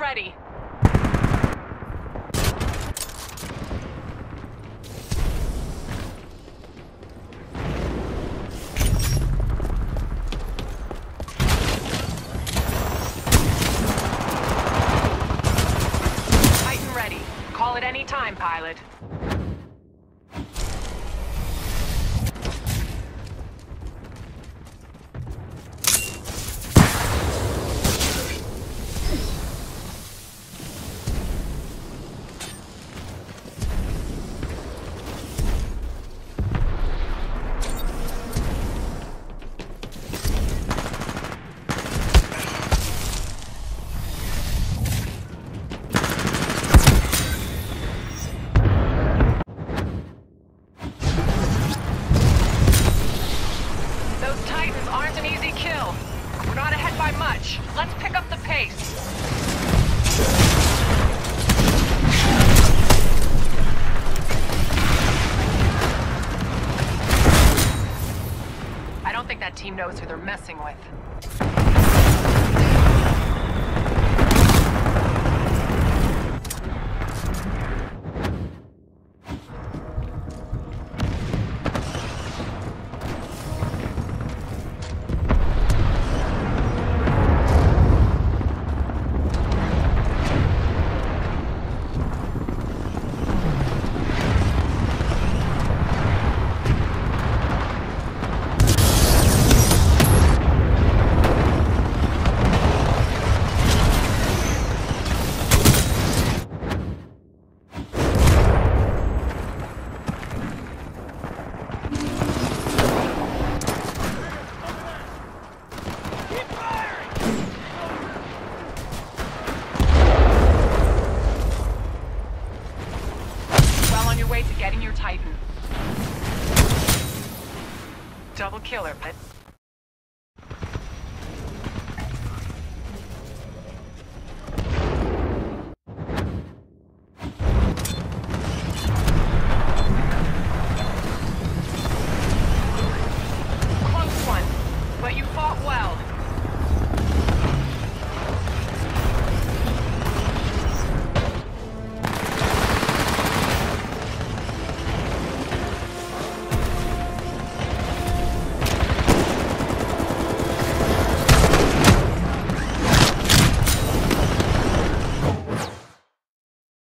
ready. Titan ready. Call at any time, pilot. Aren't an easy kill. We're not ahead by much. Let's pick up the pace. I don't think that team knows who they're messing with. Way to getting your Titan. Double killer, but